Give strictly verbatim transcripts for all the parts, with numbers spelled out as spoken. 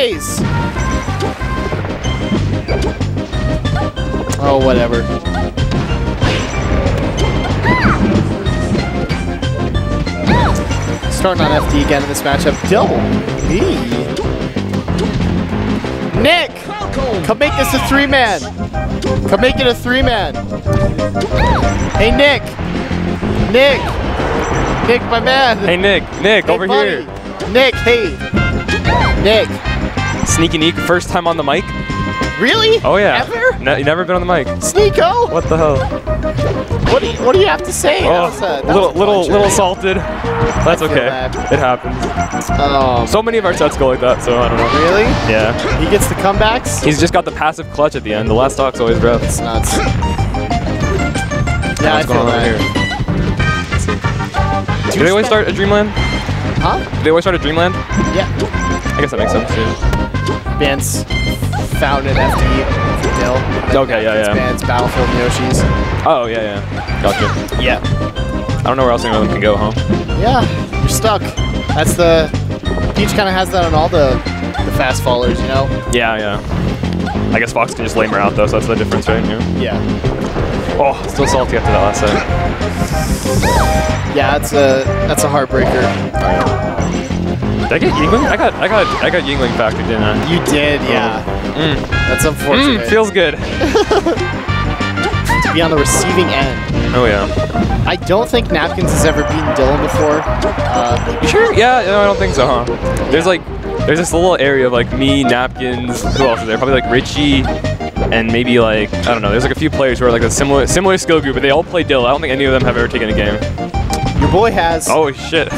Nice! Oh, whatever. Starting on F D again in this matchup. Double B. Nick! Come make this a three-man. Come make it a three-man. Hey, Nick. Nick. Nick, my man. Hey, Nick. Nick, Hey, over buddy. here. Nick, hey. Nick. Sneaky Neek, first time on the mic. Really? Oh, yeah. Ever? Ne you never been on the mic. Sneeko? What the hell? What do you, what do you have to say? Oh, That was a- that little, was a little, pleasure. little salted. That's I feel okay. bad. It happens. Um, So many of our sets go like that, so I don't know. really? Yeah. He gets the comebacks? He's just got the passive clutch at the end. The last stock's always rough. It's nuts. Yeah, I What's going feel on over that. here? Do they always start at Dreamland? Huh? Do they always start at Dreamland? Yeah. I guess that makes sense too. Bands founded F D for Dill. Okay, yeah, yeah. Bands Battlefield and Yoshi's. Oh, yeah, yeah. Gotcha. Yeah. I don't know where else any of them can go, huh? Yeah, you're stuck. That's the... Peach kind of has that on all the, the fast fallers, you know? Yeah, yeah. I guess Fox can just lame her out though, so that's the difference, right? Yeah. Yeah. Oh, still salty after that last set. Yeah, that's a, that's a heartbreaker. Did I get Yingling? I got, I got, I got Yingling factored, didn't I? You did, yeah. Mm. That's unfortunate. Mm, feels good. To be on the receiving end. Oh yeah. I don't think Napkins has ever beaten Dylan before. Uh, You sure? Yeah, no, I don't think so, huh? There's like, there's this little area of like me, Napkins, who else is there? Probably like Richie, and maybe like, I don't know, there's like a few players who are like a similar similar skill group, but they all play Dill. I don't think any of them have ever taken a game. your boy has. Oh shit.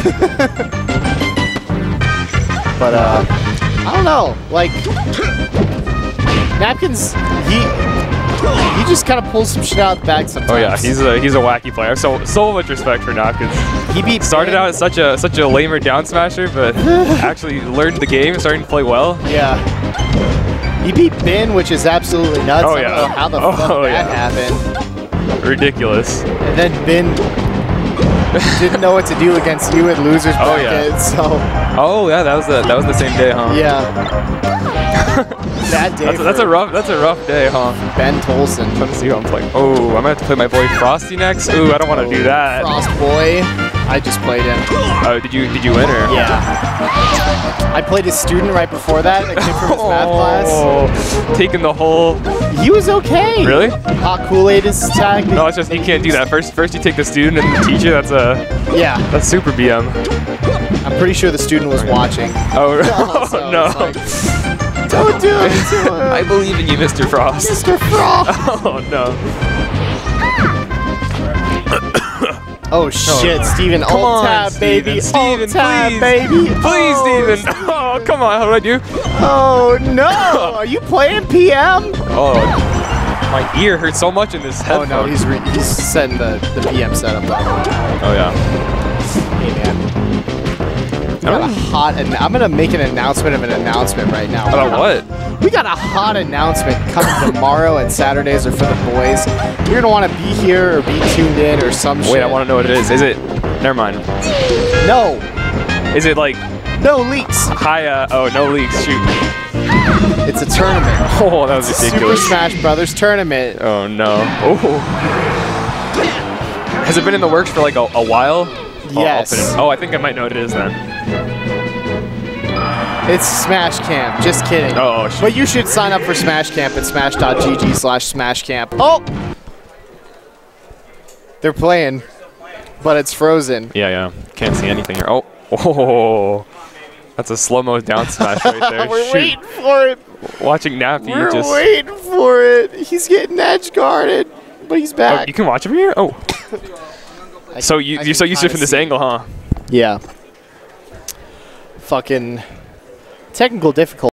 But uh, I don't know. Like Napkins, he he just kind of pulls some shit out of the bag sometimes. Oh yeah, he's a he's a wacky player. So so much respect for Napkins. he beat Started Ben. out as such a such a lamer down smasher, but actually learned the game, starting to play well. Yeah. He beat Ben, which is absolutely nuts. Oh, I don't yeah. know how the Oh, fuck that yeah. happened. Ridiculous. And then Ben didn't know what to do against you at losers Oh, bracket. yeah. So Oh yeah, that was the that was the same day, huh? yeah. That day. That's a, that's a for rough that's a rough day, huh? Ben Tolson. Trying to see who I'm playing. Oh, I'm gonna have to play my boy Frosty next. Ooh, I don't want to do that. Frost Boy. I just played him. Oh, did you did you win or? Yeah. I played his student right before that, a kid from his math class. Oh, taking the whole. He was okay. Really? Hot Kool-Aid is his tag. No, it's just you can't do that. First, first you take the student and the teacher. That's a Yeah. that's super B M. I'm pretty sure the student was watching. Oh, So oh no! it's like, don't do it to him. I believe in you, Mister Frost. Mister Frost. Oh no! Oh shit, Steven. Come Alt on, tab, baby. Steven. Alt Steven, tab, please. baby. Please, oh, Steven. Oh, come on. How do I do? Oh no! Are you playing P M? Oh, my ear hurts so much in this Oh headphone. no, he's re he's setting the the P M setup up. Oh yeah. Hey man. We got a hot, and I'm gonna make an announcement of an announcement right now. About what? We got a hot announcement coming tomorrow, and Saturdays are for the boys. You're gonna want to be here or be tuned in or some shit. Wait, I want to know what it is. Is it? Never mind. No, Is it like no leaks. high? Uh, oh, no leaks. Shoot. It's a tournament. Oh, that was Super ridiculous. Smash Brothers tournament. Oh no. Oh. Has it been in the works for like a, a while? Oh, I'll Yes. put it- Oh, I think I might know what it is then. It's Smash Camp. Just kidding. Oh, shoot. But you should sign up for Smash Camp at smash.gg slash Smash Camp. Oh! They're playing, but it's frozen. Yeah, yeah. Can't see anything here. Oh. Oh. That's a slow-mo down smash right there. We're Shoot. waiting for it. Watching Nappy We're just. waiting for it. He's getting edge guarded, but he's Oh, back. you can watch him here? Oh. I So can- you, I you're so can used to it kinda from this see. angle, huh? Yeah. Fucking technical difficulty.